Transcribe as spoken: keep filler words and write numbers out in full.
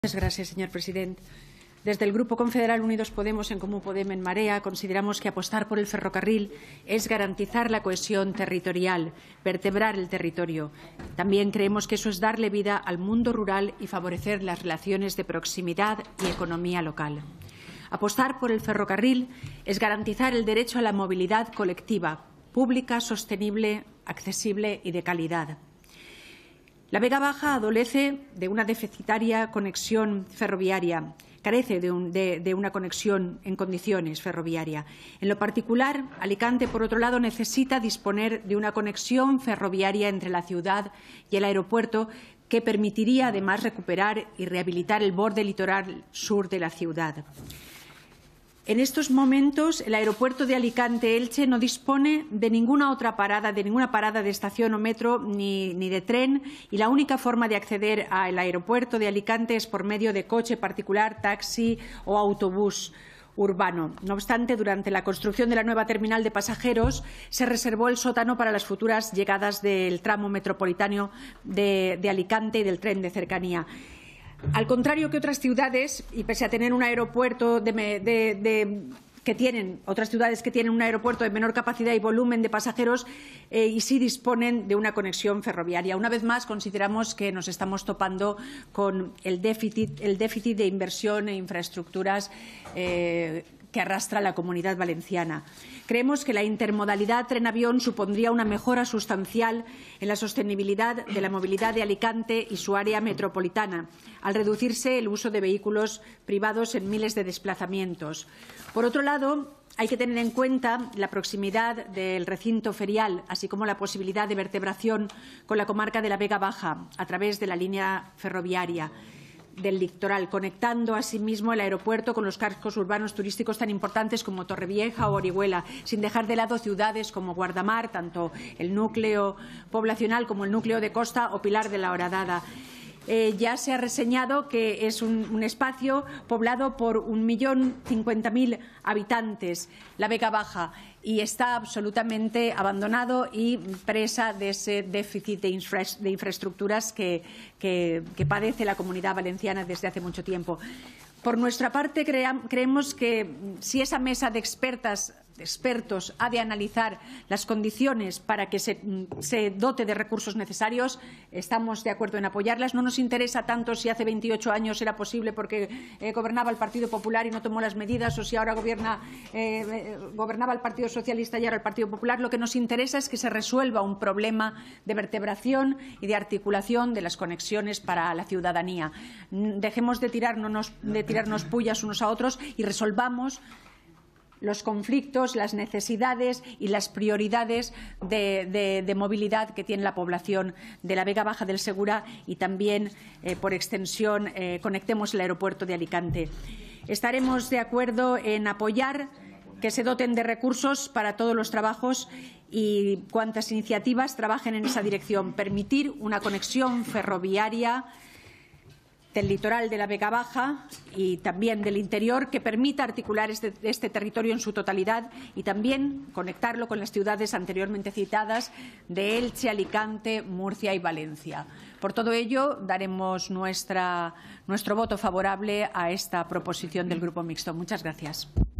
Muchas gracias, señor presidente. Desde el Grupo Confederal Unidos Podemos, en Comú Podem, en Marea, consideramos que apostar por el ferrocarril es garantizar la cohesión territorial, vertebrar el territorio. También creemos que eso es darle vida al mundo rural y favorecer las relaciones de proximidad y economía local. Apostar por el ferrocarril es garantizar el derecho a la movilidad colectiva, pública, sostenible, accesible y de calidad. La Vega Baja adolece de una deficitaria conexión ferroviaria, carece de, un, de, de una conexión en condiciones ferroviaria. En lo particular, Alicante, por otro lado, necesita disponer de una conexión ferroviaria entre la ciudad y el aeropuerto que permitiría, además, recuperar y rehabilitar el borde litoral sur de la ciudad. En estos momentos, el aeropuerto de Alicante-Elche no dispone de ninguna otra parada, de ninguna parada de estación o metro ni, ni de tren, y la única forma de acceder al aeropuerto de Alicante es por medio de coche particular, taxi o autobús urbano. No obstante, durante la construcción de la nueva terminal de pasajeros se reservó el sótano para las futuras llegadas del tramo metropolitano de, de Alicante y del tren de cercanía. Al contrario que otras ciudades, y pese a tener un aeropuerto de, de, de, que tienen otras ciudades que tienen un aeropuerto de menor capacidad y volumen de pasajeros, eh, y sí disponen de una conexión ferroviaria. Una vez más, consideramos que nos estamos topando con el déficit, el déficit de inversión e infraestructuras eh, que arrastra la Comunidad Valenciana. Creemos que la intermodalidad tren-avión supondría una mejora sustancial en la sostenibilidad de la movilidad de Alicante y su área metropolitana, al reducirse el uso de vehículos privados en miles de desplazamientos. Por otro lado, hay que tener en cuenta la proximidad del recinto ferial, así como la posibilidad de vertebración con la comarca de la Vega Baja a través de la línea ferroviaria del litoral, conectando asimismo el aeropuerto con los cascos urbanos turísticos tan importantes como Torrevieja o Orihuela, sin dejar de lado ciudades como Guardamar, tanto el núcleo poblacional como el núcleo de costa o Pilar de la Horadada. Eh, ya se ha reseñado que es un, un espacio poblado por un millón cincuenta mil habitantes, la Vega Baja, y está absolutamente abandonado y presa de ese déficit de, infra, de infraestructuras que, que, que padece la Comunidad Valenciana desde hace mucho tiempo. Por nuestra parte, crea, creemos que si esa mesa de expertas de expertos ha de analizar las condiciones para que se, se dote de recursos necesarios, estamos de acuerdo en apoyarlas. No nos interesa tanto si hace veintiocho años era posible porque eh, gobernaba el Partido Popular y no tomó las medidas, o si ahora gobierna, eh, gobernaba el Partido Socialista y ahora el Partido Popular. Lo que nos interesa es que se resuelva un problema de vertebración y de articulación de las conexiones para la ciudadanía. Dejemos de tirarnos, de tirarnos pullas unos a otros y resolvamos los conflictos, las necesidades y las prioridades de, de, de movilidad que tiene la población de la Vega Baja del Segura y también, eh, por extensión, eh, conectemos el aeropuerto de Alicante. Estaremos de acuerdo en apoyar que se doten de recursos para todos los trabajos y cuantas iniciativas trabajen en esa dirección. Permitir una conexión ferroviaria del litoral de la Vega Baja y también del interior que permita articular este, este territorio en su totalidad y también conectarlo con las ciudades anteriormente citadas de Elche, Alicante, Murcia y Valencia. Por todo ello, daremos nuestra, nuestro voto favorable a esta proposición del Grupo Mixto. Muchas gracias.